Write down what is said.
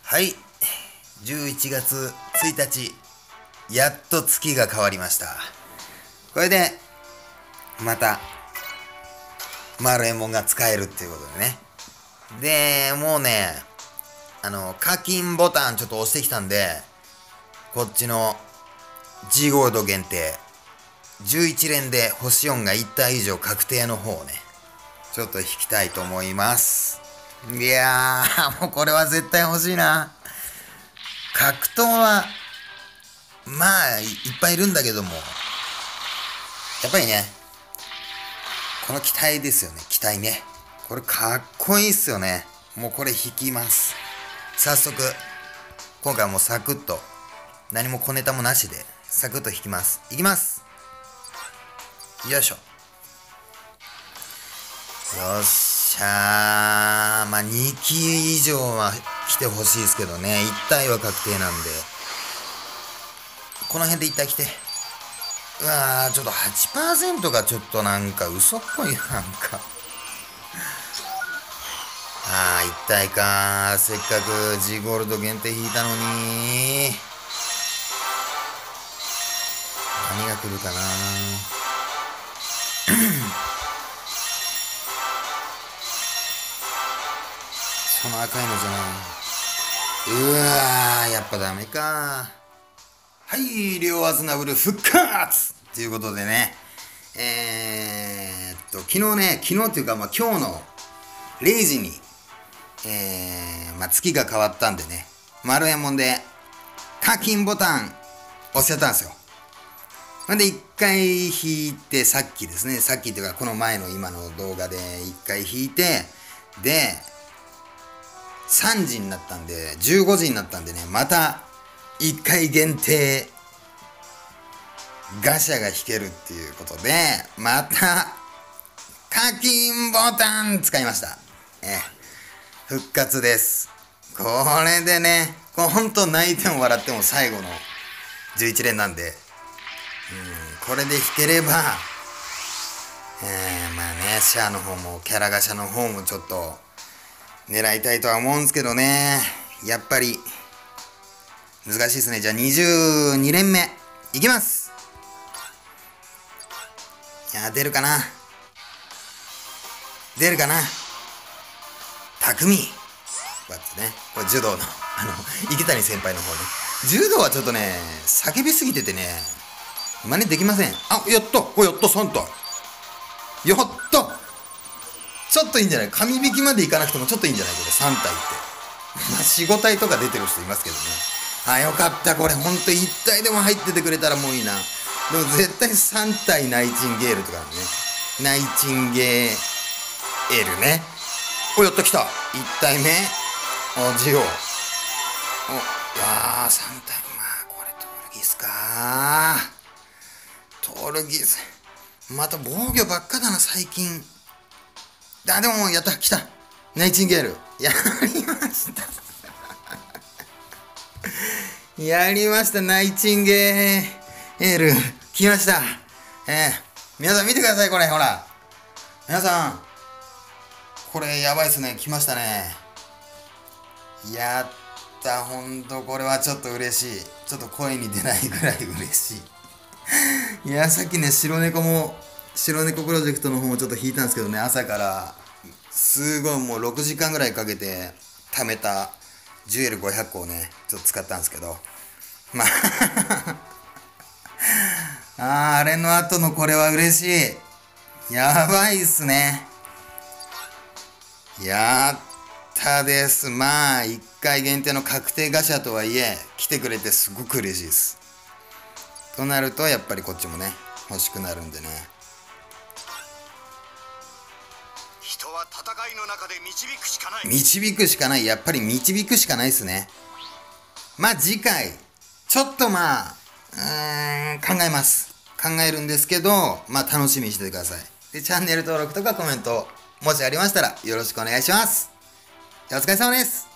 はい、11月1日、やっと月が変わりました。これで、また、丸右衛門が使えるっていうことでね。で、もうね、課金ボタンちょっと押してきたんで、こっちの G ゴールド限定、11連で星4が1体以上確定の方をね、ちょっと引きたいと思います。いやー、もうこれは絶対欲しいな。格闘は、まあ、いっぱいいるんだけども、やっぱりね、この機体ですよね、機体ね。これかっこいいっすよね。もうこれ引きます。早速、今回はもうサクッと、何も小ネタもなしで、サクッと引きます。いきます。よいしょ。よっしゃー。まあ、2機以上は来てほしいですけどね。1体は確定なんで。この辺で1体来て。うわー、ちょっと 8% がちょっとなんか嘘っぽいなんか。あー、1体かー。せっかく G ゴールド限定引いたのに。何が来るかなこの赤いのじゃない。うわー、やっぱダメか。はい、両アズナブル復活ということでね。昨日っていうか、まあ、今日の0時に、まあ、月が変わったんでね、丸右衛門で課金ボタン押しちゃったんですよ。なんで一回引いて、さっきですね、さっきっていうかこの前の今の動画で一回引いて、で、3時になったんで、15時になったんでね、また1回限定ガシャが引けるっていうことで、また課金ボタン使いました。復活です。これでね、ほんと泣いても笑っても最後の11連なんで、これで引ければ、まあね、シャアの方もキャラガシャの方もちょっと狙いたいとは思うんですけどね。やっぱり難しいですね。じゃあ22連目いきます。いや、出るかな、出るかな。匠バッツね。これ柔道の池谷先輩の方ね。柔道はちょっとね、叫びすぎててね、真似できません。あ、やった、これやった、3体やった。ちょっといいんじゃない？神引きまでいかなくてもちょっといいんじゃない？これ3体って。まあ4、5体とか出てる人いますけどね。あ、よかった。これほんと1体でも入っててくれたらもういいな。でも絶対3体ナイチンゲールとかね。ナイチンゲールね。お、やった、来た。1体目。お、ジオ。お、わー、3体。まあ、これトールギスかー。トールギス。また防御ばっかだな、最近。あ、でも、やった、来た。ナイチンゲール。やりました。やりました、ナイチンゲール。来ました。皆さん見てください、これ、ほら。皆さん。これ、やばいっすね。来ましたね。やった、ほんと、これはちょっと嬉しい。ちょっと声に出ないぐらい嬉しい。いや、さっきね、白猫プロジェクトの方もちょっと引いたんですけどね、朝からすごいもう6時間ぐらいかけて貯めたジュエル500個をね、ちょっと使ったんですけど、まああれの後のこれは嬉しい。やばいっすね。やったです。まあ1回限定の確定ガシャとはいえ来てくれてすごく嬉しいです。となるとやっぱりこっちもね欲しくなるんでね。 人は戦いの中で導くしかない。 導くしかない。やっぱり導くしかないですね。まあ次回ちょっとまあ考えます。考えるんですけど、まあ楽しみにしててください。でチャンネル登録とかコメントもしありましたらよろしくお願いします。じゃあお疲れ様です。